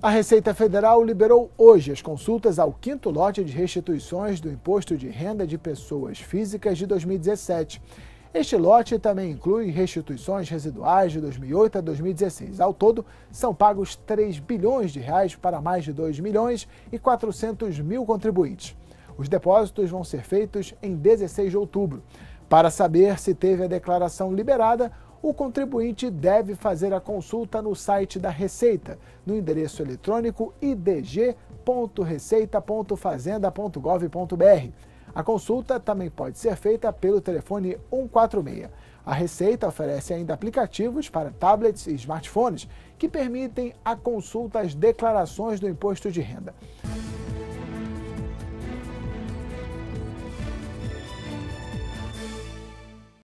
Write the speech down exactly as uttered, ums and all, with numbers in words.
A Receita Federal liberou hoje as consultas ao quinto lote de restituições do Imposto de Renda de Pessoas Físicas de dois mil e dezessete. Este lote também inclui restituições residuais de dois mil e oito a dois mil e dezesseis. Ao todo, são pagos três bilhões de reais para mais de dois milhões e quatrocentos mil contribuintes. Os depósitos vão ser feitos em dezesseis de outubro. Para saber se teve a declaração liberada, o contribuinte deve fazer a consulta no site da Receita, no endereço eletrônico i d g ponto receita ponto fazenda ponto gov ponto b r. A consulta também pode ser feita pelo telefone cento e quarenta e seis. A Receita oferece ainda aplicativos para tablets e smartphones que permitem a consulta às declarações do imposto de renda.